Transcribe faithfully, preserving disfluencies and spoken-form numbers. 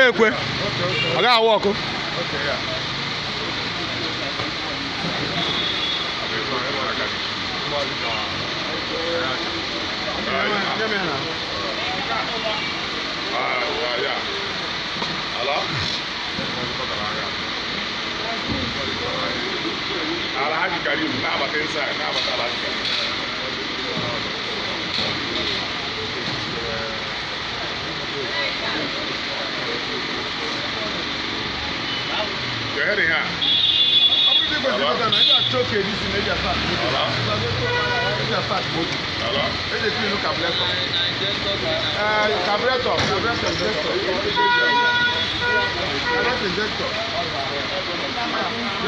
ekwe ọ gaghị awa ọkụ Alhaji Karim, na bata inside, na bata Alhaji Karim. You're heading here. Hello? Hello? Carburetor, carburetor, injector. Carburetor, injector.